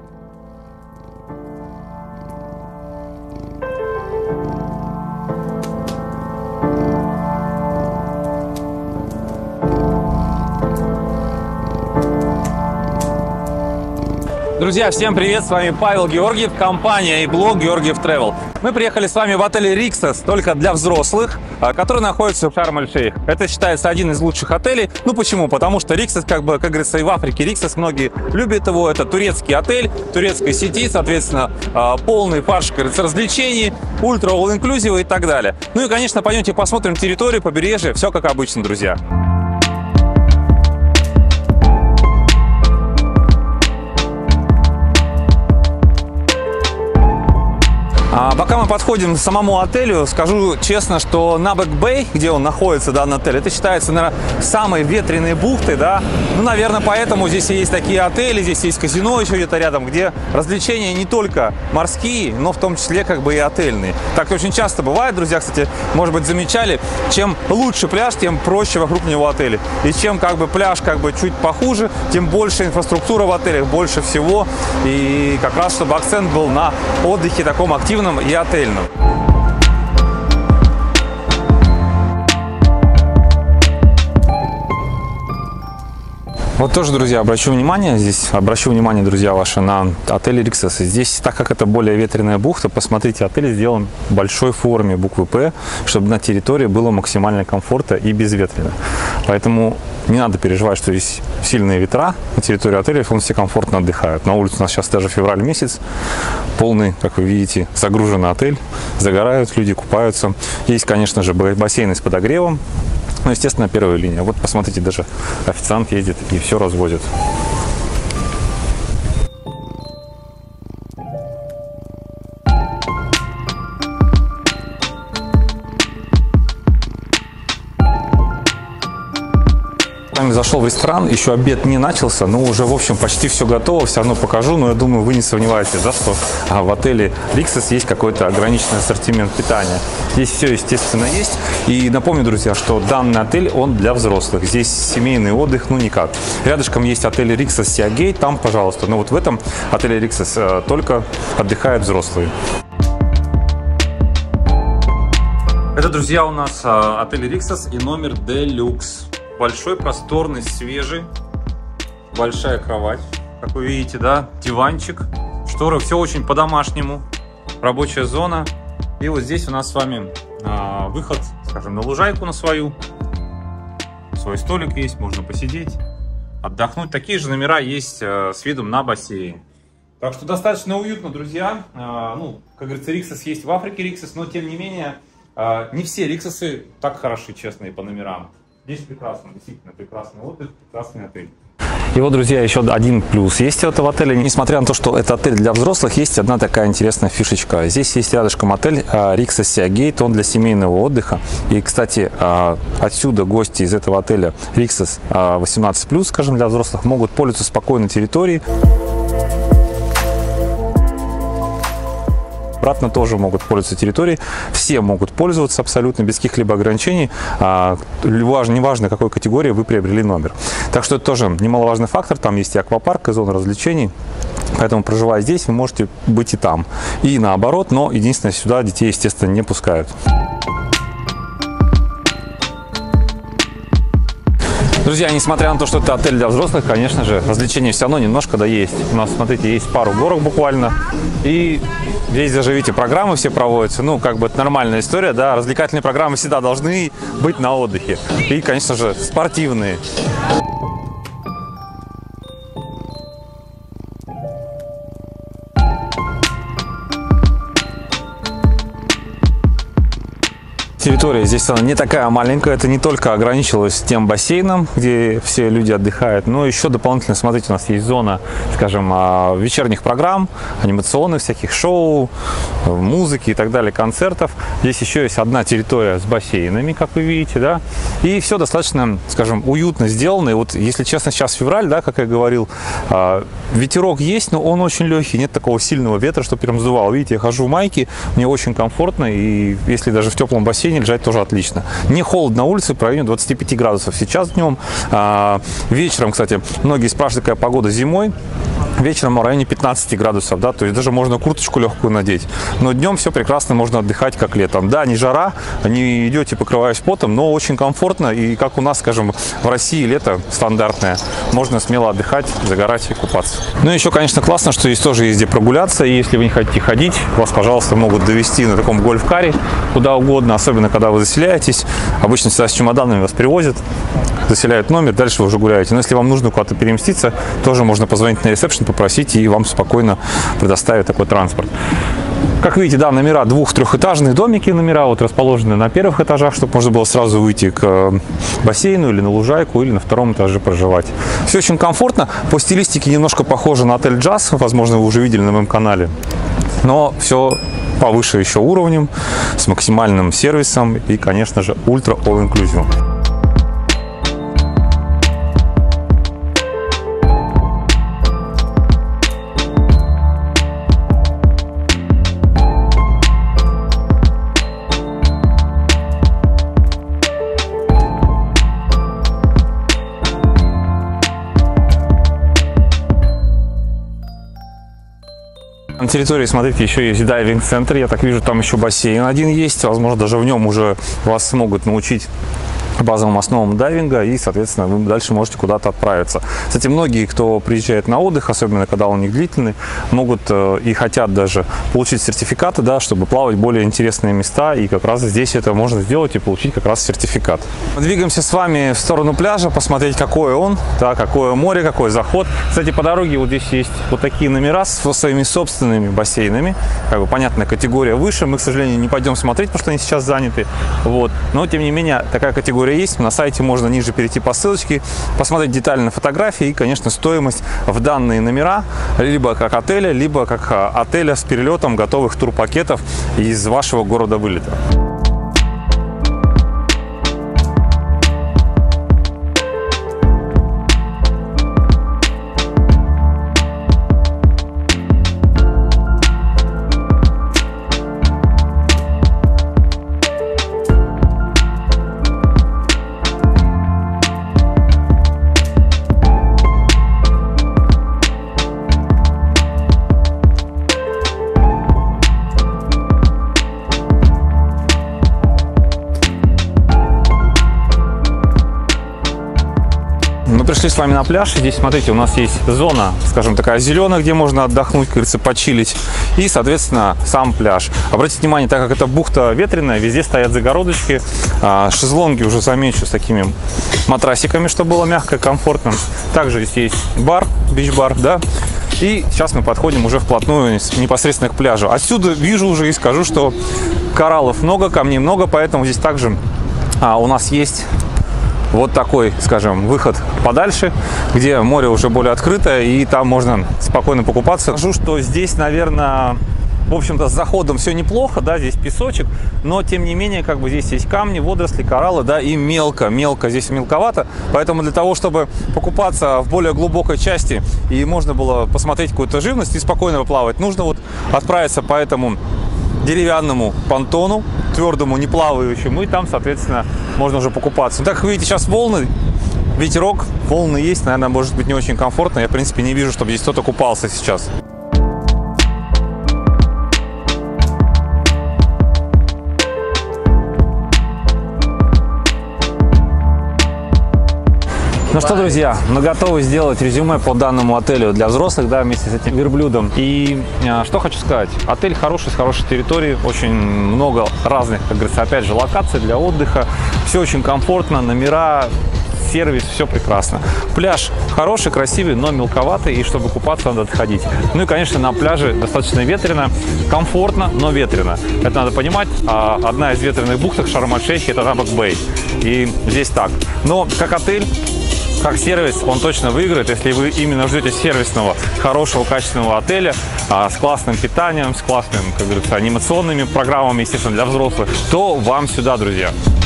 Друзья, всем привет! С вами Павел Георгиев, компания и блог Георгиев Travel. Мы приехали с вами в отель Rixos только для взрослых, который находится в Шарм-эль-Шейх. Это считается один из лучших отелей. Ну почему? Потому что Rixos, как говорится, и в Африке Rixos, многие любят его. Это турецкий отель, турецкой сети, соответственно, полный фарш, как говорится, развлечений, ультра all-inclusive и так далее. Ну и, конечно, пойдемте посмотрим территорию, побережье, все как обычно, друзья. Пока мы подходим к самому отелю, скажу честно, что Набек-Бэй, где он находится, данный отель, это считается, наверное, самой ветреной бухтой, да. Ну, наверное, поэтому здесь и есть такие отели, здесь есть казино еще где-то рядом, где развлечения не только морские, но в том числе как бы и отельные. Так очень часто бывает, друзья, кстати, может быть, замечали, чем лучше пляж, тем проще вокруг него отели. И чем как бы пляж как бы чуть похуже, тем больше инфраструктура в отелях, больше всего. И как раз, чтобы акцент был на отдыхе таком активном и отельном. Вот тоже, друзья, обращу внимание, друзья, ваши на отель Rixos. Здесь, так как это более ветреная бухта, посмотрите, отель сделан в большой форме буквы П, чтобы на территории было максимально комфортно и безветренно. Поэтому не надо переживать, что здесь сильные ветра на территории отеля, он все комфортно отдыхают. На улице у нас сейчас даже февраль месяц, полный, как вы видите, загруженный отель, загорают люди, купаются. Есть, конечно же, бассейны с подогревом. Ну, естественно, первая линия. Вот посмотрите, даже официант едет и все развозит. Зашел в ресторан, еще обед не начался, но уже, в общем, почти все готово, все равно покажу, но я думаю, вы не сомневаетесь, да, что в отеле Rixos есть какой-то ограниченный ассортимент питания. Здесь все, естественно, есть. И напомню, друзья, что данный отель, он для взрослых. Здесь семейный отдых, ну никак. Рядышком есть отель Rixos Sea Gate, там, пожалуйста. Но вот в этом отеле Rixos только отдыхают взрослые. Это, друзья, у нас отель Rixos и номер Deluxe. Большой, просторный, свежий, большая кровать, как вы видите, да, диванчик, шторы, все очень по-домашнему, рабочая зона. И вот здесь у нас с вами выход, скажем, на лужайку на свой столик есть, можно посидеть, отдохнуть. Такие же номера есть с видом на бассейн. Так что достаточно уютно, друзья. Ну, как говорится, Rixos есть в Африке Rixos, но тем не менее не все Rixos так хороши, честно, и по номерам. Здесь прекрасно, действительно прекрасный отдых, прекрасный отель. И вот, друзья, еще один плюс есть у этого отеля. Несмотря на то, что это отель для взрослых, есть одна такая интересная фишечка. Здесь есть рядышком отель Rixos Sea Gate, он для семейного отдыха. И, кстати, отсюда гости из этого отеля Rixos 18+, скажем, для взрослых, могут пользоваться спокойно территорией. Обратно тоже могут пользоваться территорией. Все могут пользоваться абсолютно без каких-либо ограничений. Неважно, какой категории вы приобрели номер. Так что это тоже немаловажный фактор. Там есть и аквапарк, и зона развлечений. Поэтому, проживая здесь, вы можете быть и там. И наоборот, но единственное, сюда детей, естественно, не пускают. Друзья, несмотря на то, что это отель для взрослых, конечно же, развлечения все равно немножко да есть. У нас, смотрите, есть пару горок буквально. И здесь даже, видите, программы все проводятся. Ну, как бы это нормальная история, да. Развлекательные программы всегда должны быть на отдыхе. И, конечно же, спортивные. Территория здесь она не такая маленькая, это не только ограничилось тем бассейном, где все люди отдыхают, но еще дополнительно, смотрите, у нас есть зона, скажем, вечерних программ, анимационных всяких шоу, музыки и так далее, концертов. Здесь еще есть одна территория с бассейнами, как вы видите, да, и все достаточно, скажем, уютно сделано. И вот, если честно, сейчас февраль, да, как я говорил, ветерок есть, но он очень легкий, нет такого сильного ветра, что прям сдувал. Видите, я хожу в майке, мне очень комфортно, и если даже в теплом бассейне лежать тоже отлично. Не холодно на улице, в районе 25 градусов сейчас днем. Вечером, кстати, многие спрашивают, какая погода зимой. вечером в районе 15 градусов, да, то есть даже можно курточку легкую надеть. Но днем все прекрасно, можно отдыхать как летом. Да, не жара, не идете, покрываясь потом, но очень комфортно. И как у нас, скажем, в России лето стандартное, можно смело отдыхать, загорать и купаться. Ну и еще, конечно, классно, что здесь тоже есть где прогуляться. И если вы не хотите ходить, вас, пожалуйста, могут довести на таком гольф-каре куда угодно, особенно когда вы заселяетесь. Обычно всегда с чемоданами вас привозят, заселяют номер, дальше вы уже гуляете. Но если вам нужно куда-то переместиться, тоже можно позвонить на ресепшн, попросить, и вам спокойно предоставят такой транспорт. Как видите, да, номера двух-трехэтажные домики, номера вот расположены на первых этажах, чтобы можно было сразу выйти к бассейну или на лужайку, или на втором этаже проживать. Все очень комфортно, по стилистике немножко похоже на отель Джаз, возможно, вы уже видели на моем канале, но все повыше еще уровнем, с максимальным сервисом и, конечно же, ультра all-inclusive. На территории, смотрите, еще есть дайвинг-центр. Я так вижу, там еще бассейн один есть. Возможно, даже в нем уже вас смогут научить базовым основам дайвинга, и, соответственно, вы дальше можете куда-то отправиться. Кстати, многие, кто приезжает на отдых, особенно когда он у них длительный, могут и хотят даже получить сертификаты, да, чтобы плавать в более интересные места, и как раз здесь это можно сделать и получить как раз сертификат. Мы двигаемся с вами в сторону пляжа, посмотреть, какой он, да, какое море, какой заход. Кстати, по дороге вот здесь есть вот такие номера со своими собственными бассейнами. Как бы, понятная категория выше. Мы, к сожалению, не пойдем смотреть, потому что они сейчас заняты. Вот. Но, тем не менее, такая категория есть. На сайте можно ниже перейти по ссылочке, посмотреть детально фотографии и, конечно, стоимость в данные номера, либо как отеля, либо как отеля с перелетом готовых турпакетов из вашего города вылета. Мы пришли с вами на пляж. Здесь, смотрите, у нас есть зона, скажем, такая зеленая, где можно отдохнуть, как говорится, почилить. И, соответственно, сам пляж. Обратите внимание, так как это бухта ветреная, везде стоят загородочки. Шезлонги уже замечу с такими матрасиками, чтобы было мягко и комфортно. Также здесь есть бар, бич-бар, да. И сейчас мы подходим уже вплотную непосредственно к пляжу. Отсюда вижу уже и скажу, что кораллов много, камней много, поэтому здесь также у нас есть вот такой, скажем, выход подальше, где море уже более открытое, и там можно спокойно покупаться. Скажу, что здесь, наверное, в общем-то, с заходом все неплохо, да, здесь песочек, но, тем не менее, как бы здесь есть камни, водоросли, кораллы, да, и мелко, здесь мелковато, поэтому для того, чтобы покупаться в более глубокой части и можно было посмотреть какую-то живность и спокойно поплавать, нужно вот отправиться по этому деревянному понтону, твердому, не плавающему, и там, соответственно, можно уже покупаться. Но так как видите, сейчас волны, ветерок, волны есть, наверное, может быть не очень комфортно. Я, в принципе, не вижу, чтобы здесь кто-то купался сейчас. Ну что, друзья, мы готовы сделать резюме по данному отелю для взрослых, да, вместе с этим верблюдом. И что хочу сказать. Отель хороший, с хорошей территорией, очень много разных, как говорится, опять же, локаций для отдыха. Все очень комфортно, номера, сервис, все прекрасно. Пляж хороший, красивый, но мелковатый, и чтобы купаться, надо отходить. Ну и, конечно, на пляже достаточно ветрено, комфортно, но ветрено. Это надо понимать. Одна из ветреных бухт Шарм-эль-Шейхе — это Рамак-Бэй. И здесь так. Но как отель, как сервис, он точно выиграет, если вы именно ждете сервисного, хорошего, качественного отеля с классным питанием, с классными, как говорится, анимационными программами, естественно, для взрослых, то вам сюда, друзья.